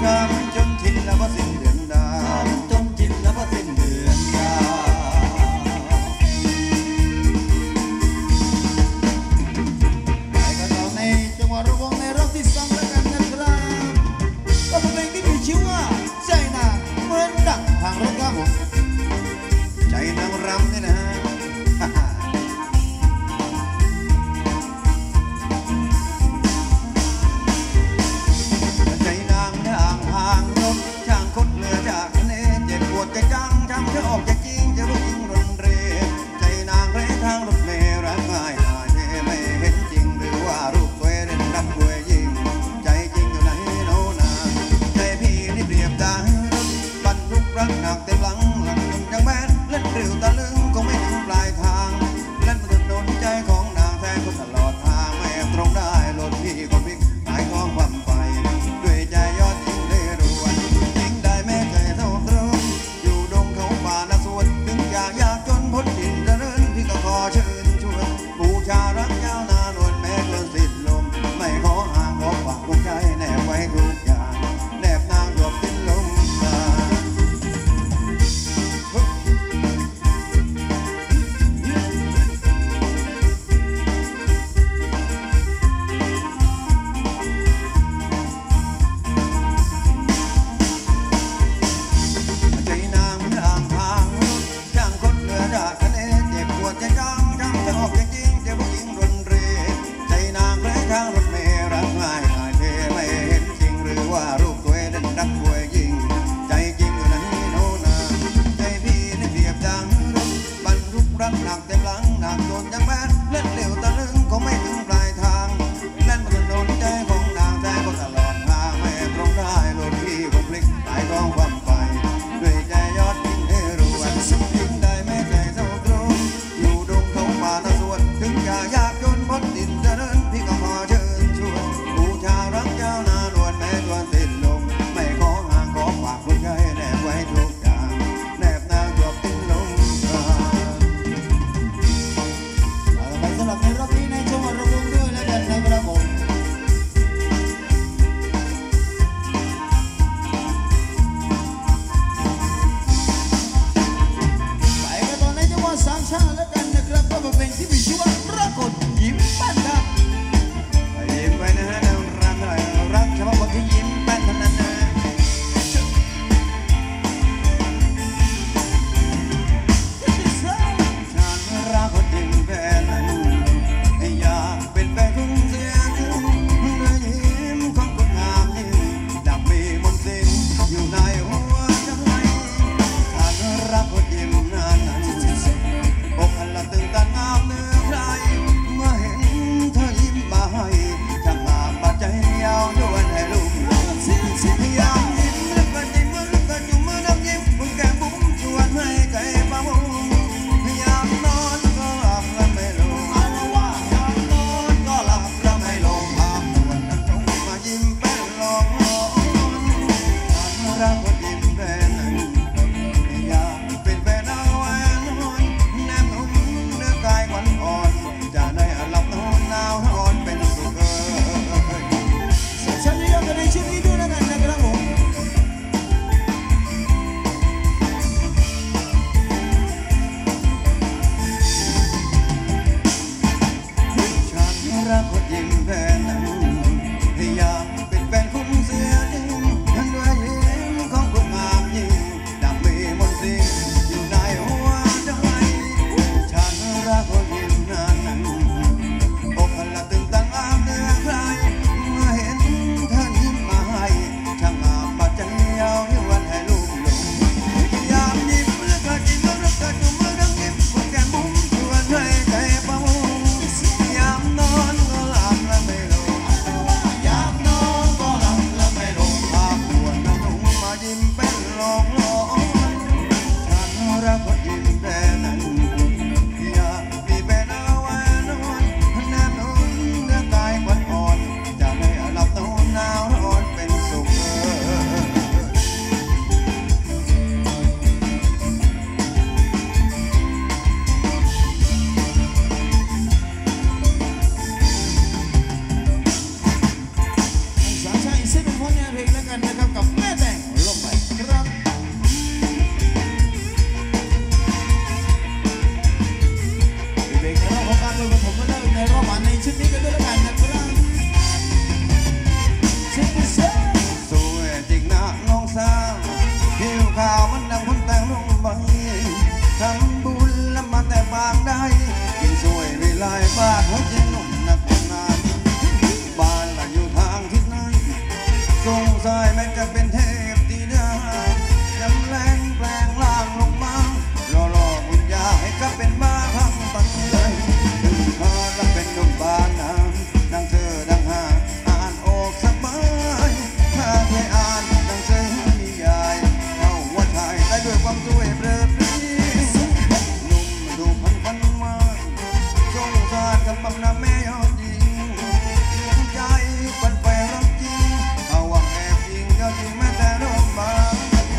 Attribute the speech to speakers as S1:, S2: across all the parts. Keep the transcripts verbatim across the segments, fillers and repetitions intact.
S1: ถ้ามันจนชินแล้วพอสิ้นเดือนดาวจนชินแล้วพอสิ้นเดือนดาวไปกันต่อในจังหวะระวงในรอบที่สองแล้วกันนะครับก็เป็นเพลงที่มีชื่อว่าใจนางเหมือนดังทางรถครับผมใจนางรำนี่นะใจนางนางหางนะครับกับแม่แดงลงไปครับเบรกในรอบของการโดยปฐมมาเริ่มในรอบวันในชุดนี้กันด้วยแล้วกันนะครับเช็คเช็ค
S2: สวยจริงนะน้องสาวผิวขาวมันดังคนแต่งลงใบทำบุญแล้วมาแต่บางได้ยิ่งสวยวิไลบาดหัวใจหนุ่มนักนานบ้านหลังอยู่ทางทิศไหนสงสัยแม้จะเป็นเทพดีดาจำแรงแปลงร่างลงมาหล่อหล่อบุญญาให้ก็เป็นบ้าพังตั้งใจถึงพอแล้วเป็นหนุ่มบ้านน้ำดังเธอดังหาอ่านออกสบายถ้าเคยอ่านดังเธอนิยายเข้าว่าถ่ายได้ด้วยความสวยเปรอะปรีหนุ่มดูพันพันมาสงสารกับบังนาแม่ยอดยิงดวงใจปันไปรักจริงเอาหวังแอบยิงก็จริงแม้แต่ร่มบางใจ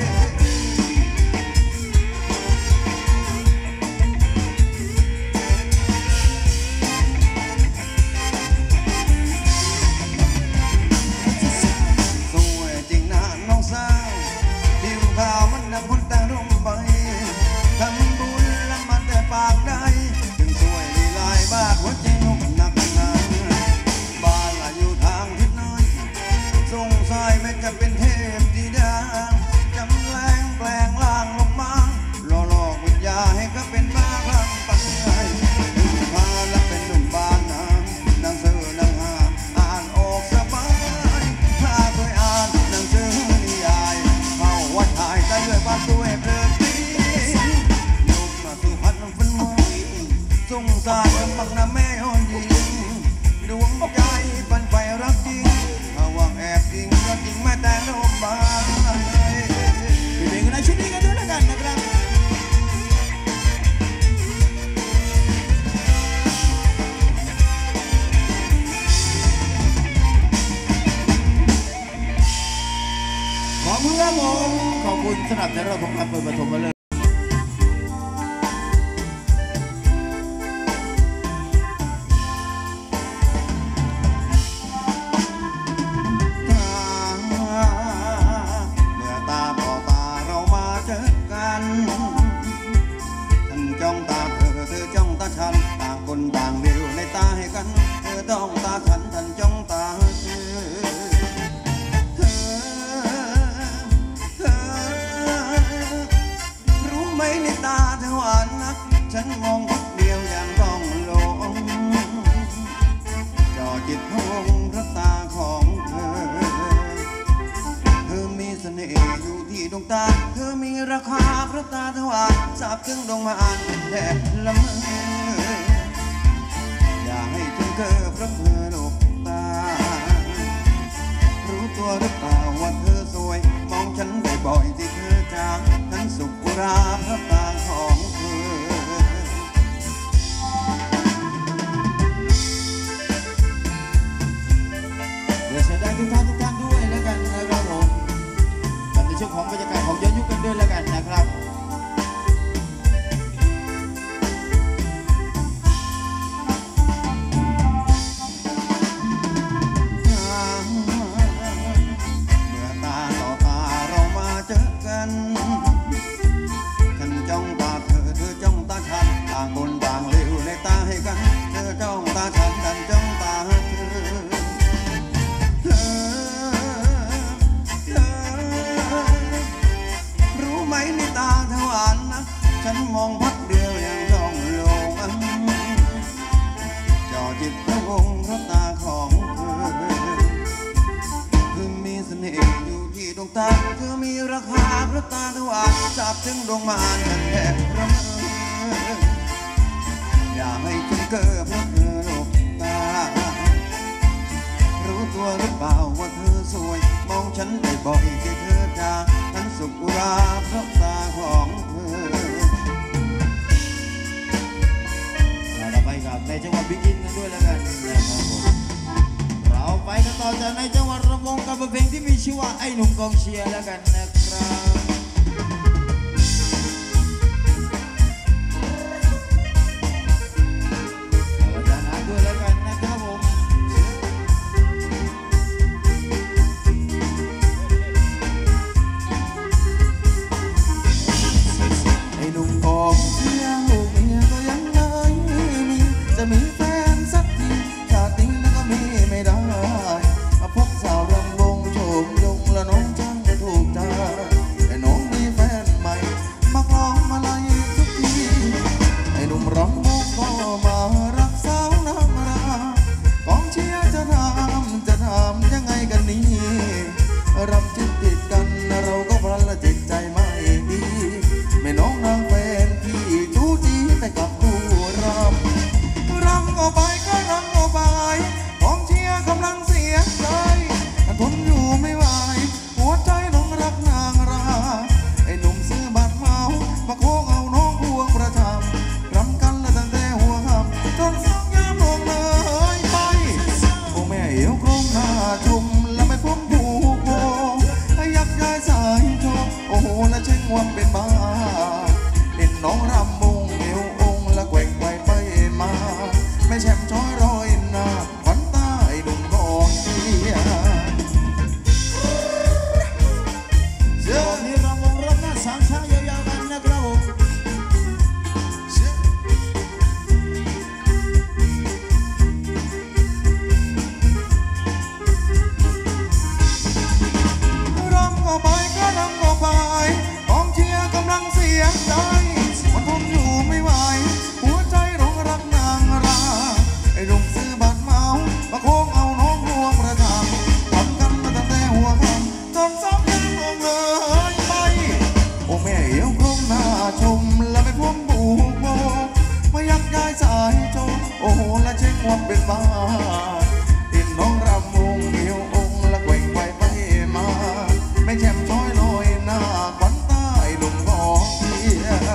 S2: สวยจริงนะน้องสาวผิวขาวมันดังคนแต่ร่มใบทำบุญแล้วมันแต่ปากได้ถึงสวยลีลายบ้าหัวใจนุ่มหนักหนาบ้านละอยู่ทางทิศไหนสงสัยไม่จะเป็นเทพดีดาจำแรงแปลงร่างลงมาหล่อหลอกวิญญาให้ก็เป็นบ้าคลั่งปัญญาถึงพาและเป็นหนุ่มบ้านน้ำดังเสือดังหาอ่านออกสบายถ้าเคยอ่านหนังสือนิยายเข้าวัดถ่ายได้ด้วยบ้านสวยเปรอะปรีหนุ่มมาสู่พันฝันมองสงสารกับบังนาแม่อ่อนยิงดวงใจปันไปรักจริงถ้าหวังแอบจริงก็จริงแม้แต่ลมบาง
S1: เบรกในชุดนี้กันด้วยแล้วกันนะครับขอบคุณครับผมขอบคุณสำหรับในรอบของการเปิดปฐมมาเลย
S2: เมื่อตาต่อตาเรามาเจอกันฉันจ้องตาเธอเธอจ้องตาฉันต่างคนต่างเดียวในตาให้กันเธอต้องตาฉันฉันจ้องตาเธอเธอเธอรู้ไหมในตาเธอหวานนักฉันมองพักเดียวอย่างต้องหลงจ่อจิตพะวงพระตาของเธอเธอมีเสน่ห์อยู่ที่ดวงตาเธอมีราคาพระตาเธอหวานสาบซึ้งดวงมานแดดละเมออย่าให้ฉันเกิดเพราะเธอหลบตารู้ตัวหรือเปล่าว่าเธอสวยมองฉันบ่อยๆที่เธอจากฉันสุขอุราพระตาของเธอ
S1: เดี๋ยวเสียดายทุกท่านทุกท่านด้วยแล้วกันนะครับผมกับในช่วงของบรรยากาศของย้อนยุคกันด้วยแล้วกันนะครับ
S2: เมื่อตาต่อตาเรามาเจอกันฉันจ้องตาเธอเธอจ้องตาฉันต่างคนต่างเลี้ยวในตาให้กันเธอจ้องตาฉันฉันจ้องตาเธอเธอเธอรู้ไหมในตาเธอหวานนักฉันมองพักเดียวอย่างจ้องลงจ่อจิตพระวงพระตาของเธอเธอมีเสน่ห์อยู่ที่ดวงตาเธอมีราคาพระตาเธอหวานสาบซึ้งดวงมานกันแทบระเมออย่าให้ฉันเกิดเพราะเธอหลบตารู้ตัวหรือเปล่าว่าเธอสวยมองฉันบ่อยๆที่เธอจากฉันสุขอุราเพราะตาของเธอ
S1: เราไปกับในจังหวัดพิจิตรกันด้วยแล้วกันนะครับผมเราไปกันต่อจากในจังหวัดระนองกับเพลงที่มีชื่อว่าไอ้หนุ่มกองเชียร์แล้วกันนะครับเราจะนัดด้วยแล้วกันนะครับผม
S2: สองสองยังลงเลยไปโอ้แม่เอ๋วคงหน้าชมและไม่พ้นบูโบไม่อยากได้สายชมโอ้โหและเช็คความเป็นบ้าเห็นน้องรำวงเอวองและแกว่งไปไปมาไม่แช่มช้อยลอยหน้าขวัญใต้หนุ่มกองเชียร์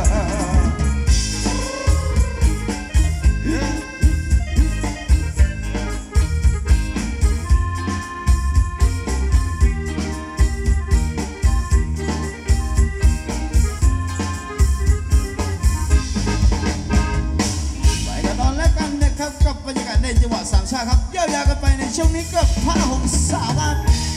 S1: กับบรรยากาศในจังหวะสามชาติครับเยี่ยวยากันไปในช่วงนี้กับผ้าห่มสาวบ้าน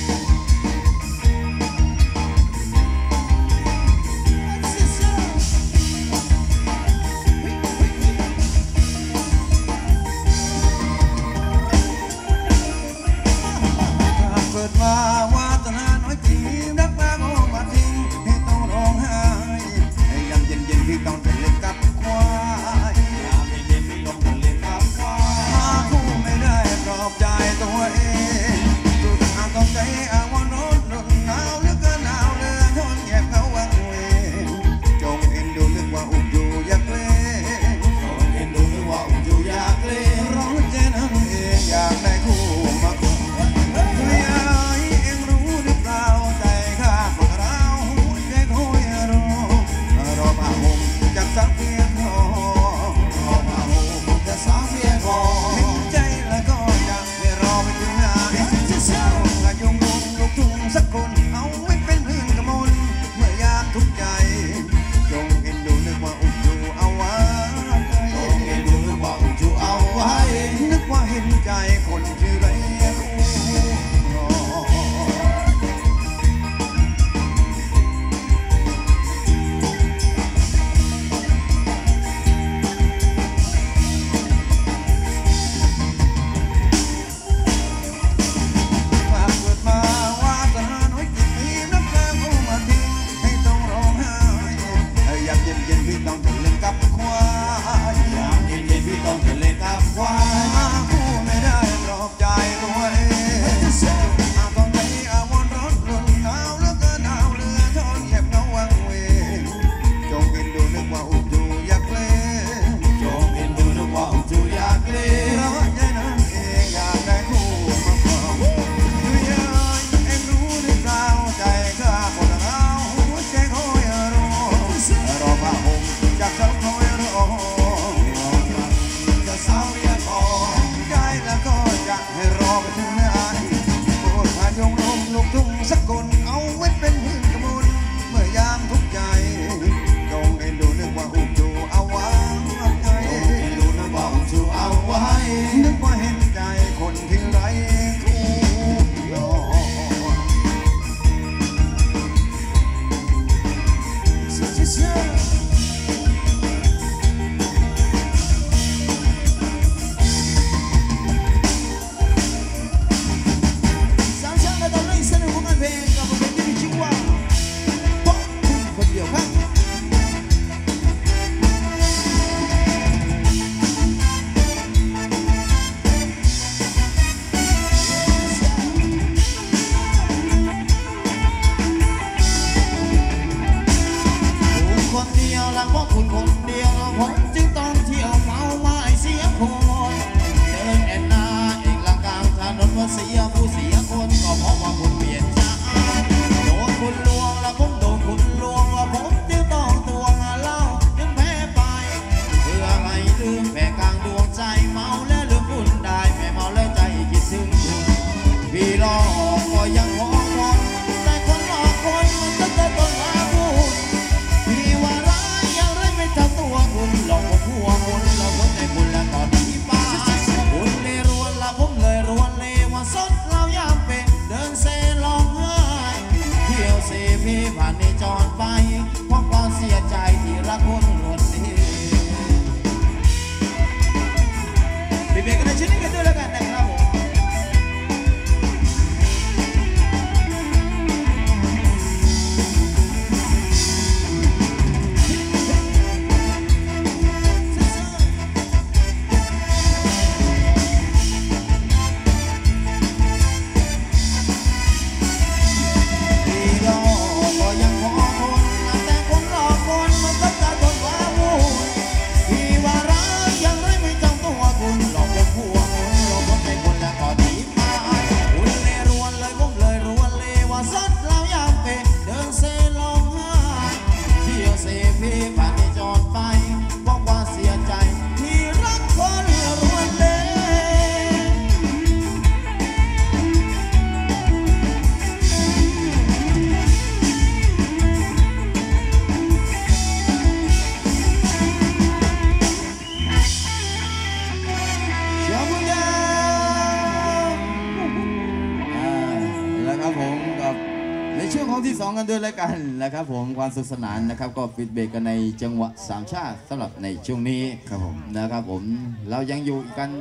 S2: เกิดมาวาตนาน้อยจริงรักแรกโอ้มาทิ้งให้ต้องร้องไห้ให้ยามเย็นเย็นพี่ต้องเล่นกับควายยามเย็นเย็นพี่ต้องเล่นกับควายหาคู่ไม่ได้ปลอบใจตัวเองดูทางต้องใจอ้างว่าร้อนร้อนหนาวเหลือเกินหนาวเหลือทนแยบเขาวังเวงจงเอ็นดูนึกว่าอุ่นอยู่อยากเล่นจงเอ็นดูนึกว่าอุ่นอยู่อยากเล่นร้องเจนนั่นเองอยากได้คู่มาคบไม่อยากเองรู้หรือเปล่าใจข้าพวกเราใจคอยรอรอมาห่มจากสักเพียงพอรอมาห่มจากสักเพียงพอเห็นใจแล้วก็อยากให้รอไปถึงงานกระยงวงลูกทุ่งสักคนเอาไว้เป็นเพื่อนกมลเมื่อยามทุกข์ใจจงเอ็นดูนึกว่าอุ่นอยู่เอาไว้จงเอ็นดูนึกว่าอุ่นอยู่เอาไว้นึกว่าเห็นใจคนชื่อไรเกิดมาวาสนาน้อยจริ
S1: ในช่วงของที่สองกันด้วยรายการนะครับผมความสนุกสนานนะครับก็ปิดเบรกกันในจังหวะสามชาติสำหรับในช่วงนี้
S2: ครับผม
S1: นะครับผมเรายังอยู่กัน